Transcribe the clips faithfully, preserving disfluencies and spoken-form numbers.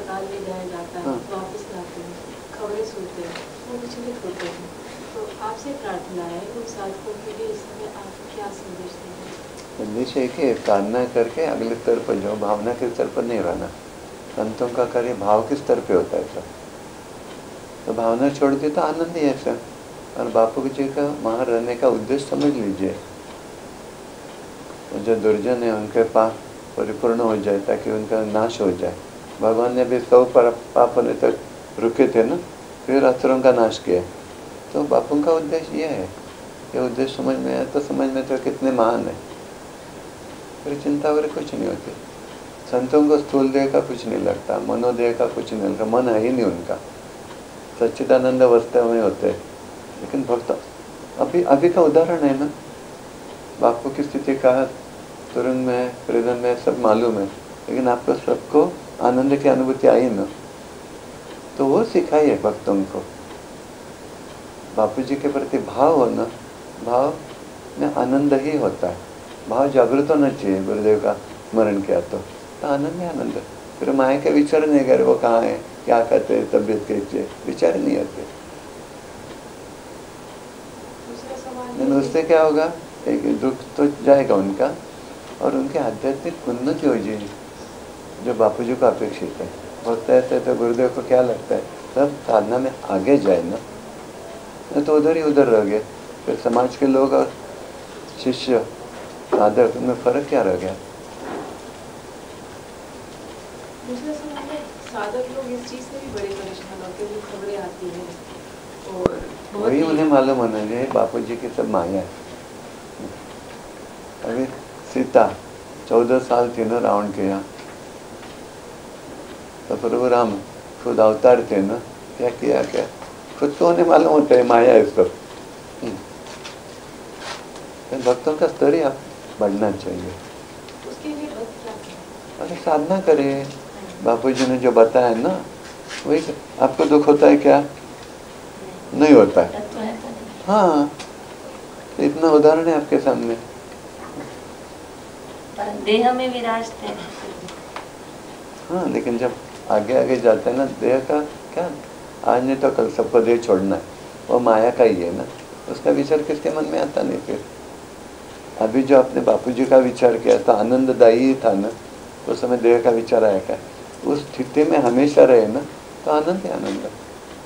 अस्पताल ले जाया जाता है, हाँ। वापस लाते हैं, खबरें सुनते हैं, वो विचलित होते हैं। तो आपसे प्रार्थना है उन साधकों के लिए इस समय आप क्या संदेश देंगे? संदेश है कि साधना करके अगले स्तर पर जाओ, भावना के स्तर पर नहीं रहना। संतों का कार्य भाव के स्तर पे होता है सब। तो भावना छोड़ दी तो आनंद ही है सब। और बापू जी का वहाँ रहने का उद्देश्य समझ लीजिए, जो दुर्जन है उनके पाप परिपूर्ण हो जाए ताकि उनका नाश हो जाए। भगवान ने भी सौ पर पाप होने तक रुके थे ना, फिर असुरों का नाश किया। तो बापू का उद्देश्य ये है। ये उद्देश्य समझ में आया तो समझ में तो कितने महान है, फिर चिंता वगैरह कुछ नहीं होती। संतों को स्थूल देह का कुछ नहीं लगता, मनोदेह का कुछ नहीं लगता, मन है ही नहीं उनका, सच्चिदानंद अवस्था में होते हैं। लेकिन भक्त अभी अभी का उदाहरण है ना, बापू की स्थिति का तुरंत में प्रेरण में सब मालूम है, लेकिन आपको सबको आनंद की अनुभूति आई ना, तो वो सिखाइए भक्तों को। बापू जी के प्रति भाव हो ना, भाव में आनंद ही होता है। भाव जागृत होना चाहिए। गुरुदेव का स्मरण किया तो, तो आनंद ही आनंद। फिर माया के विचार नहीं करे वो कहाँ है, क्या करते हैं, तबीयत कैसी है, विचार नहीं आते। लेकिन उससे क्या होगा, एक दुख तो जाएगा उनका और उनके आध्यात्मिक उन्नति हो जाएगी, जो बापू जी को अपेक्षित है। होता है तो गुरुदेव को क्या लगता है, सब साधना में आगे जाए ना, नहीं तो उधर ही उधर रह गए। फिर समाज के लोग और शिष्य साधक उनमें फर्क क्या रह गया। दूसरा सवाल है, साधक लोग इस चीज से भी बड़े परेशान होते हैं, खबरें आती हैं और वही उन्हें मालूम होना चाहिए बापू जी की सब माया है। अभी सीता चौदह साल थी ना रावण के यहाँ, तो प्रभु राम खुद अवतार थे ना, क्या किया क्या, खुद को उन्हें मालूम होता है माया है सब। भक्तों का स्तर ही आप बढ़ना चाहिए। उसके लिए भक्त क्या करें? अरे साधना करें, बापू जी ने जो बताया ना वही। आपको दुख होता है क्या? नहीं होता है। हाँ, इतना उदाहरण है आपके सामने। देह में विराजते हैं। हाँ, लेकिन जब आगे आगे जाते हैं ना, देह का क्या, आज नहीं तो कल सबको देह छोड़ना है, वो माया का ही है ना। उसका विचार किसके मन में आता नहीं। फिर अभी जो आपने बापू जी का विचार किया तो आनंददायी ही था ना, उस समय देह का विचार आया क्या, उस स्थिति में हमेशा रहे ना, तो आनंद ही आनंद है।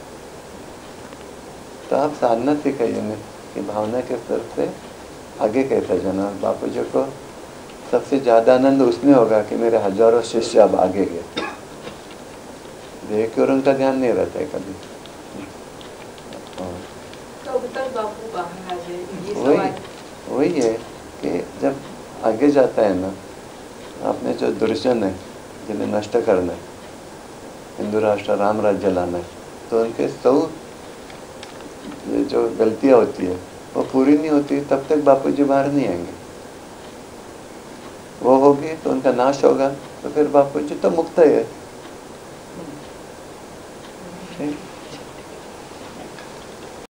तो आप साधना सिखाइए ना कि भावना के स्तर से आगे कैसा जाना। बापू जी को सबसे ज्यादा आनंद उसमें होगा कि मेरे हजारों शिष्य अब आगे गए। देह की ओर उनका ध्यान नहीं रहता है कभी। वही वही है कि जब आगे जाता है ना, आपने जो दुर्जन है जिन्हें नष्ट करना है, हिंदू राष्ट्र राम राज्य लाना है, तो उनके सौ जो गलतियां होती है वो पूरी नहीं होती, तब तक बापू जी बाहर नहीं आएंगे। वो होगी तो उनका नाश होगा, तो फिर बापू जी तो मुक्त है।